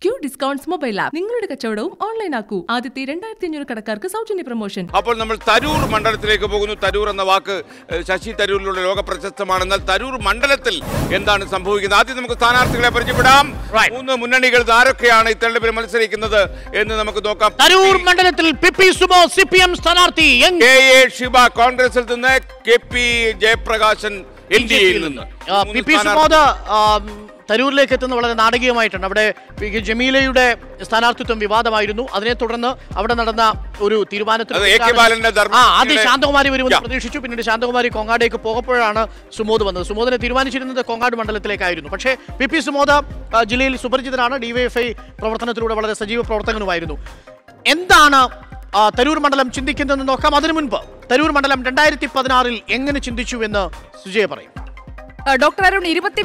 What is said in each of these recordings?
Q Discounts mobile app. നിങ്ങളുടെ കച്ചവടവും online ആക്കൂ. ആദ്യത്തെ 2500 കടക്കാർക്ക് സൗജന്യ പ്രമോഷൻ. അപ്പോൾ നമ്മൾ തരൂർ മണ്ഡലത്തിലേക്ക് പോകുന്നു. തരൂർ എന്ന വാക്ക് ശശി തരൂരിലൂടെ ലോക പ്രശസ്തമാണ്. എന്നാൽ തരൂർ മണ്ഡലത്തിൽ എന്താണ് സംഭവിക്കുന്നത്? ആദ്യം നമുക്ക് സ്ഥാനാർത്ഥികളെ പരിചയപ്പെടാം. 3 മുന്നണികൾ ആരൊക്കെയാണ് ഈ തെരഞ്ഞെടുപ്പിൽ മത്സരിക്കുന്നത് എന്ന് നമുക്ക് നോക്കാം. തരൂർ മണ്ഡലത്തിൽ പി സുമോ CPM സ്ഥാനാർത്ഥി, KA ഷിബ കോൺഗ്രസിൽ നിന്ന്, KP ജയപ്രകാശൻ LDAയിൽ നിന്ന്. പി സുമോദ് തരൂരിലേക്ക് എത്തുന്ന വളരെ നാടകീയമായിട്ടാണ്. അവിടെ ജമീലയുടെ സ്ഥാനാർത്ഥിത്വം വിവാദമായിരുന്നു. അതിനെ തുടർന്ന് അവിടെ നടന്ന ഒരു തീരുമാനത്തിൽ ആദ്യം ശാന്തകുമാരി വരുമെന്ന് പ്രതീക്ഷിച്ചു. പിന്നീട് ശാന്തകുമാരി കൊങ്ങാടേക്ക് പോകപ്പോഴാണ് സുമോദ് വന്നത്. സുമോദിനെ തീരുമാനിച്ചിരുന്നത് കൊങ്ങാട് മണ്ഡലത്തിലേക്കായിരുന്നു. പക്ഷേ പി സുമോദ് ജില്ലയിൽ സുപരിചിതനാണ്. DYFI പ്രവർത്തനത്തിലൂടെ വളരെ സജീവ പ്രവർത്തകനുമായിരുന്നു. എന്താണ് തരൂർ മണ്ഡലം ചിന്തിക്കുന്നതെന്ന് നോക്കാം. അതിനു മുൻപ് തരൂർ മണ്ഡലം 2016 എങ്ങനെ ചിന്തിച്ചു എന്ന് സുജയ പറയും. ഡോക്ടർ അരുൺ,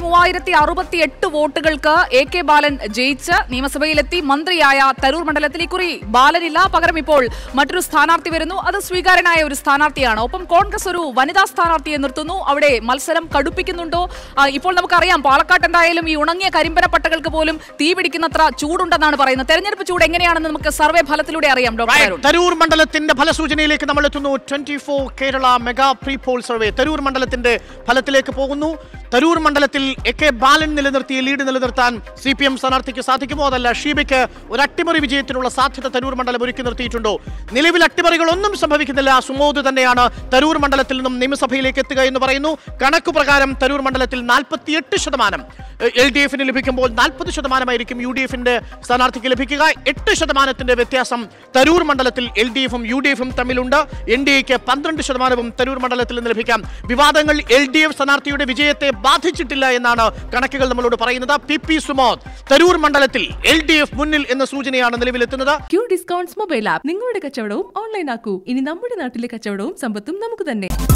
23,068 വോട്ടുകൾക്ക് AK ബാലൻ ജയിച്ച് നിയമസഭയിലെത്തി മന്ത്രിയായ തരൂർ മണ്ഡലത്തിൽ ഇക്കുറി ബാലനില്ല. പകരം ഇപ്പോൾ മറ്റൊരു സ്ഥാനാർത്ഥി വരുന്നു. അത് സ്വീകാര്യനായ ഒരു സ്ഥാനാർത്ഥിയാണ്. ഒപ്പം കോൺഗ്രസ് ഒരു വനിതാ സ്ഥാനാർത്ഥിയെ നിർത്തുന്നു. അവിടെ മത്സരം കടുപ്പിക്കുന്നുണ്ടോ? ഇപ്പോൾ നമുക്കറിയാം, പാലക്കാട്ട് എന്തായാലും ഈ ഉണങ്ങിയ കരിമ്പന പട്ടകൾക്ക് പോലും തീ പിടിക്കുന്നത്ര ചൂടുണ്ടെന്നാണ് പറയുന്നത്. തെരഞ്ഞെടുപ്പ് ചൂട് എങ്ങനെയാണെന്ന് നമുക്ക് സർവേ ഫലത്തിലൂടെ അറിയാം. ഡോക്ടർ അരുൺ, തരൂർ മണ്ഡലത്തിന്റെ ഫലസൂചനയിലേക്ക് നമ്മൾ എത്തുന്നു. 24 Kerala mega pre poll survey Tarur മണ്ഡലത്തിന്റെ ഫലത്തിലേക്ക് പോകുന്നു. തരൂർ മണ്ഡലത്തിൽ AK ബാലൻ നിലനിർത്തിയ ലീഡ് നിലനിർത്താൻ CPM സ്ഥാനാർത്ഥിക്ക് സാധിക്കുമോ? അതല്ല ഷീബയ്ക്ക് ഒരു അട്ടിമറി വിജയത്തിനുള്ള സാധ്യത തരൂർ മണ്ഡലം ഒരുക്കി നിർത്തിയിട്ടുണ്ടോ? നിലവിൽ അട്ടിമറികളൊന്നും സംഭവിക്കുന്നില്ല. സുമോദ് തന്നെയാണ് തരൂർ മണ്ഡലത്തിൽ നിന്നും നിയമസഭയിലേക്ക് എത്തുക എന്ന് പറയുന്നു. കണക്കു പ്രകാരം തരൂർ മണ്ഡലത്തിൽ 48% LDFന് ലഭിക്കുമ്പോൾ 40% UDFന്റെ സ്ഥാനാർത്ഥിക്ക് ലഭിക്കുക. 8% വ്യത്യാസം തരൂർ മണ്ഡലത്തിൽ LDFും UDFും തമ്മിലുണ്ട്. NDAക്ക് 12% തരൂർ മണ്ഡലത്തിൽ നിന്ന് ലഭിക്കാം. വിവാദങ്ങൾ LDF സ്ഥാനാർത്ഥിയുടെ വിജയത്തെ ബാധിച്ചിട്ടില്ല എന്നാണ് കണക്കുകൾ നമ്മളോട് പറയുന്നത്. പി സുമോദ് തരൂർ മണ്ഡലത്തിൽ LDF മുന്നിൽ എന്ന സൂചനയാണ് നിലവിലെത്തുന്നത്. Q Discounts mobile app. നിങ്ങളുടെ കച്ചവടവും ഓൺലൈൻ ആക്കൂ. ഇനി നമ്മുടെ നാട്ടിലെ കച്ചവടവും സമ്പത്തും നമുക്ക് തന്നെ.